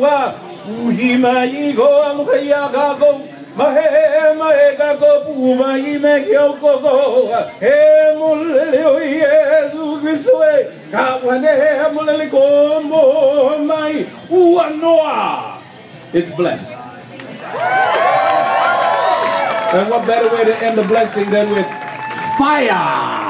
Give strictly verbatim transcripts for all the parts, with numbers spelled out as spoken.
wa uhi mai go am khaya ga go mahe mahe ga go pu mai me kyo go go he mulele o Yesu Kristo e ka wane mulele ko mo mai u anoa. It's blessed. And what better way to end the blessing than with fire?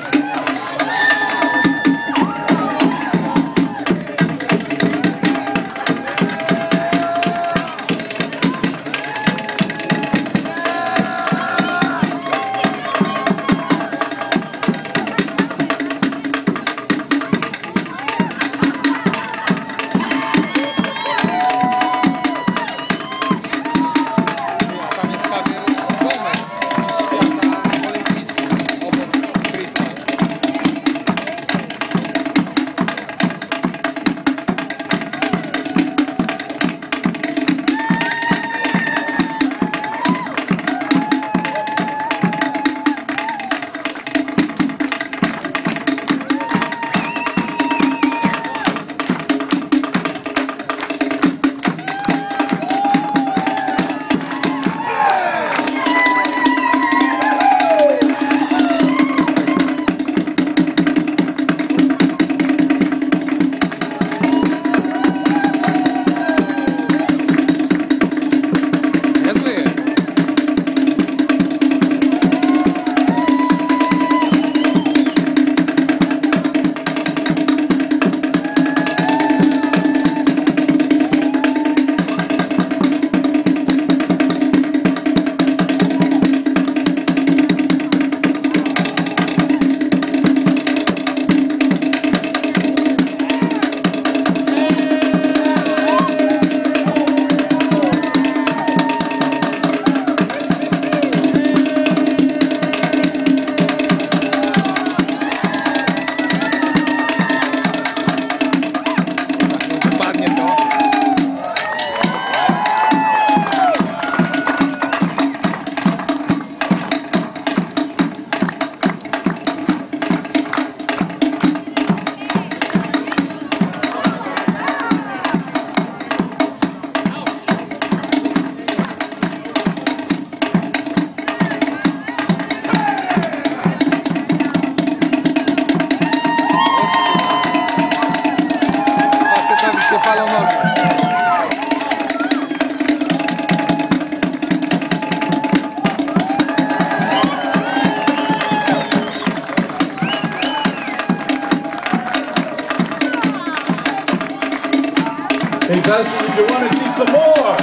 He's asking if you want to see some more.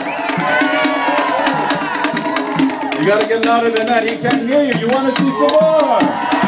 You got to get louder than that. He can't hear you. You want to see some more.